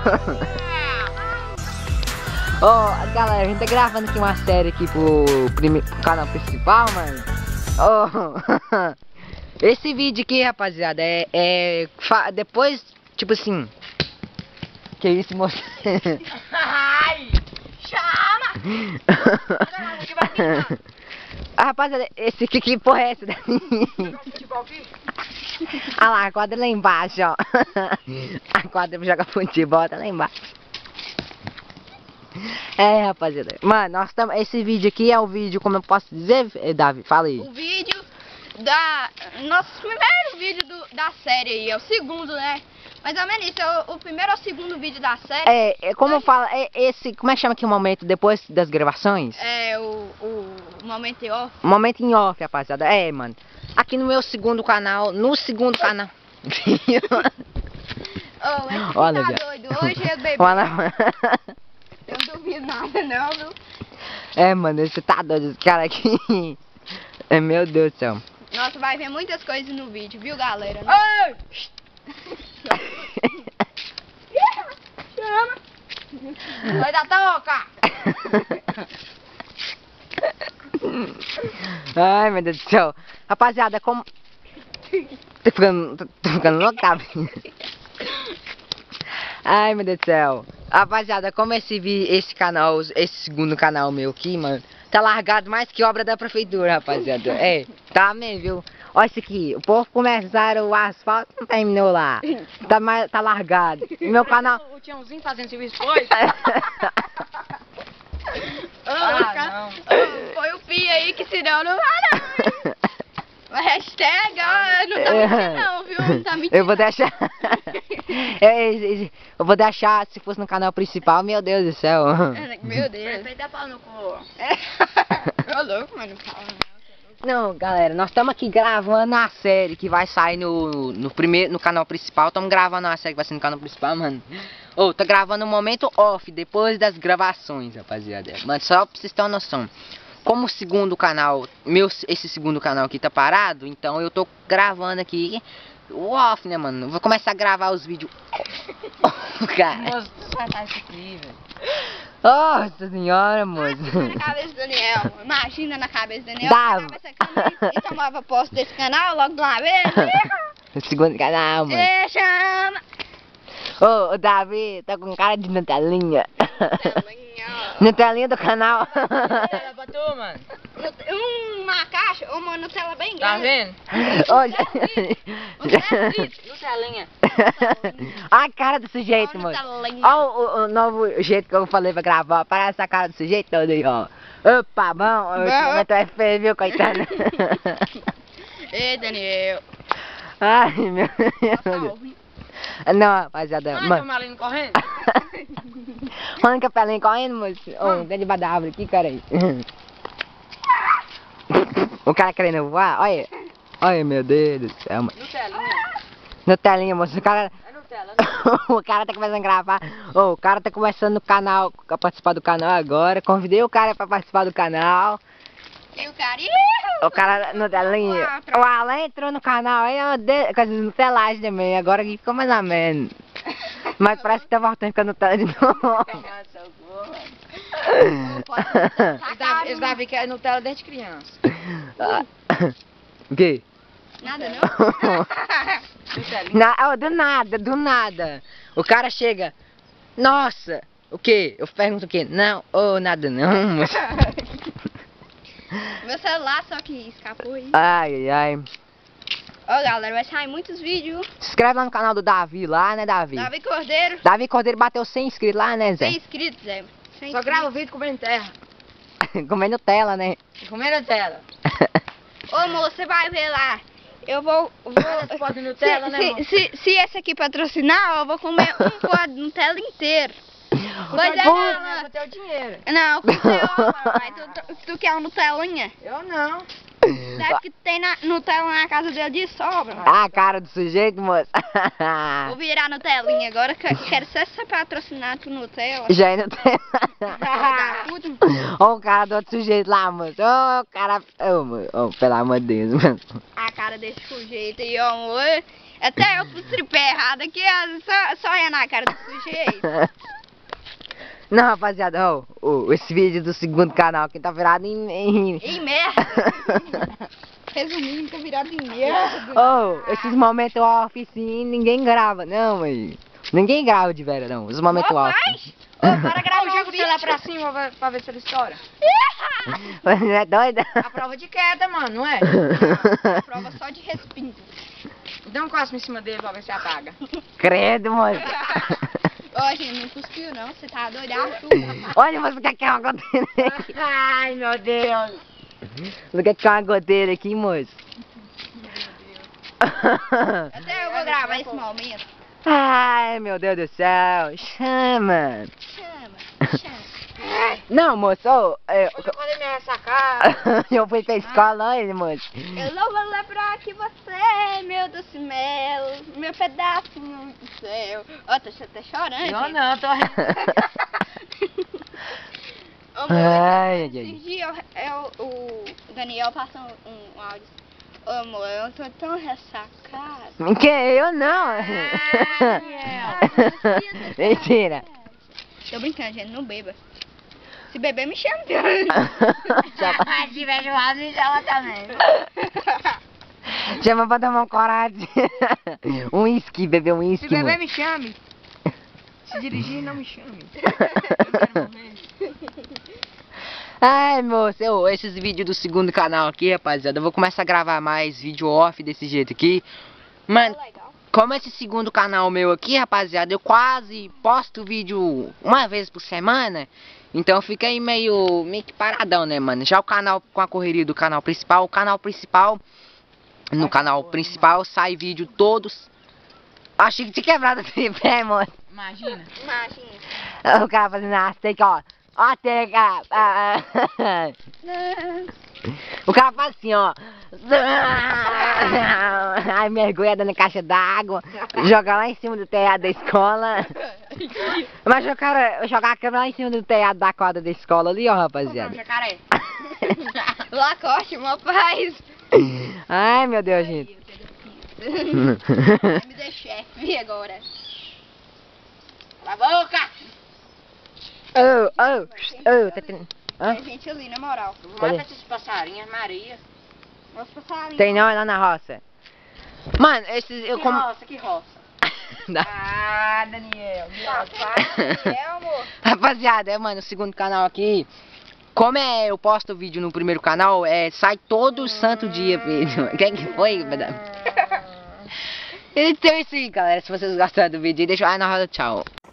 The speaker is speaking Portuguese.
Ô, galera, a gente tá gravando aqui uma série aqui pro canal principal, mano. Ô, esse vídeo aqui, rapaziada, depois, tipo assim... Que isso, moço? Ai! Chama! Rapaziada, esse aqui, que porra é essa daí? Ah lá, a quadra lá embaixo, ó. A quadra pra jogar futebol tá lá embaixo. É, rapaziada. Mano, nós estamos. Esse vídeo aqui é o vídeo, como eu posso dizer, Davi? Fala aí. O vídeo da... Nosso primeiro vídeo da série aí, é o segundo, né? Mais ou menos isso, é o primeiro ou segundo vídeo da série. Como fala, esse, como é que chama aqui o momento depois das gravações? É, o momento em off. Momento em off, rapaziada. É, mano. Aqui no meu segundo canal, Olha, tá doido. Hoje é bebê. Eu não duvido nada não, viu? É, mano, você tá doido, esse cara aqui. É, meu Deus do céu. Nossa, vai ver muitas coisas no vídeo, viu, galera? Ai! Chama! Vai dar toca! Ai, meu Deus do céu. Rapaziada, como... Tô ficando louca. Ai, meu Deus do céu. Rapaziada, como esse canal, esse segundo canal meu aqui, mano, tá largado mais que obra da prefeitura, rapaziada. Tá mesmo, viu? Olha isso aqui, o povo começaram o asfalto, não terminou lá. Tá largado. E meu canal... O Tiãozinho fazendo serviço foi? Não. Foi o Pi aí que senão não vai não. A hashtag, não tá mentindo não, viu? Não tá mentindo. Eu vou deixar... Eu vou deixar, se fosse no canal principal, meu Deus do céu. Meu Deus. Vai dar pau no cu. Ô louco, mano. Não, galera, nós estamos aqui gravando a série que vai sair no canal principal. Estamos gravando a série que vai sair no canal principal, mano. Tá gravando um momento off, depois das gravações, rapaziada. Mano, só pra vocês terem uma noção. Como o segundo canal, esse segundo canal aqui tá parado, então eu tô gravando aqui o off, né, mano? Vou começar a gravar os vídeos. Cara. Moço, sai isso aqui, velho. Nossa senhora, moço. Imagina na cabeça do Daniel. Imagina na cabeça do Daniel. Dava. E tomava posse desse canal logo de uma vez. O segundo canal, mano. Chama. Ô, Davi, tá com cara de Nutelinha. Nutelinha do canal. Pra tu, mano. Uma caixa, uma Nutella bem grande. Tá vendo? Nutelinha. Olha a cara do sujeito, mano. Olha o novo jeito que eu falei pra gravar. Parece a cara do sujeito todo aí, ó. Opa, bom. Mas tu é feio, viu, coitado? Ei, Daniel. Ai, meu Deus. Não, rapaziada, Ai, mano. Capelinho correndo. Olha o capelinho correndo, moço. Tá debaixo da árvore aqui, cara aí. O cara querendo voar, olha. Olha, meu Deus do céu, mano. Nutelinha, moço. O cara... É Nutella. O cara tá começando a gravar. O cara tá começando no canal, a participar do canal agora. Convidei o cara pra participar do canal. E o cara... O cara, Nutelinha. O Alan entrou no canal aí, com as Nutelagem também. Agora aqui ficou mais ou menos. Mas parece que tá voltando com a Nutella de novo. Eles devem que é Nutella desde criança. O quê? Nada, não? Do nada. O cara chega, nossa, o quê? Eu pergunto o quê? Não, nada não. Meu celular só que escapou aí. Ai. Ó, galera, vai sair muitos vídeos. Se inscreve lá no canal do Davi lá, né, Davi? Davi Cordeiro. Davi Cordeiro bateu 100 inscritos lá, né, Zé? 100 inscritos, Zé. Só grava o vídeo comendo terra. Comendo Nutella, né? Comendo Nutella. Ô, moço, você vai ver lá. Eu vou Pode de Nutella, né, irmão? se esse aqui patrocinar, eu vou comer um pó de Nutella inteiro. Pois é, Não, vou ter o dinheiro. Não, com o seu, mas tu quer uma Nutelinha? Eu não. Deve que tem Nutella na casa dele de sobra. A cara do sujeito, moço. Vou virar Nutelinha agora, que quero ser patrocinado por Nutella. Já é Nutella. Puta. Olha o cara do outro sujeito lá, moço. Ô, cara... Pelo amor de Deus, mano. A cara desse sujeito aí, ó, amor. Até eu pus tripé errado aqui, só é na cara do sujeito. Não, rapaziada, ó, esse vídeo do segundo canal aqui tá virado em... Em merda. Resumindo, tá virado em merda. Esses momentos off, sim, ninguém grava, não, mas... Ninguém grava de vera, não, os momentos off. Bora gravar Joga um o celular vídeo. pra cima pra ver se ele estoura. Não é doida? A prova de queda, mano, não é? Prova só de respingo. Dá um cosmo em cima dele pra ver se apaga. Credo, moço. Ó, gente, não cuspiu não, você tá doido, Arthur. Olha, moço, porque é uma goteira aqui. Ai, meu Deus. Porque tem uma goteira aqui, moço. Até eu vou gravar esse momento. Ai, meu Deus do céu. Chama. Chama. Não, moço, Hoje eu podem me ressacar. eu fui pra escola hoje, moço. Eu não vou lembrar que você, meu doce mel, meu pedacinho do céu. Ó, tô até chorando. Não, gente. não, tô rindo. Ô, amor, Ai, ai, esses dias o Daniel passou um áudio. Ô, amor, eu tô tão ressacada. Que eu não. Mentira. Tô brincando, gente, não beba. Se beber, me chama. Se tiver joado, me chama também. Chama pra tomar um coragem. Um uísque, beber um uísque. Se beber, moço. me chame. Se dirigir, não me chame. Ai, moço, esses vídeos do segundo canal aqui, rapaziada, eu vou começar a gravar mais vídeo off desse jeito aqui. Mano, Legal. como esse segundo canal meu aqui, rapaziada, eu quase posto vídeo uma vez por semana. Então fica aí meio que paradão, né, mano? Já o canal com a correria do canal principal, no canal principal sai vídeo todos. Achei que tinha quebrado o tripé, mano. Imagina. Imagina. O cara fazendo a teca, ó. Ó a teca. O cara faz assim, ó. Ai, mergulha dando caixa d'água. Joga lá em cima do telhado da escola. Mas jogar a câmera lá em cima do telhado da quadra da escola ali, ó, rapaziada. Jacaré. Lacoste, meu pai. Ai, meu Deus, gente. Me dê chefe agora. Cala a boca. Tá tendo... Hã? Tem gente ali, na moral. Cadê? Mata esses passarinhos, Maria. Nossa, passarinho. Tem não, é lá na roça. Mano, esses... Eu Que como... roça, que roça. Dá. Ah, Daniel. Amor. Rapaziada, mano, o segundo canal aqui, como eu posto vídeo no primeiro canal, sai todo santo dia vídeo. Quem que foi, madame? Então é isso aí, galera. Se vocês gostaram do vídeo, deixa o like na roda, tchau.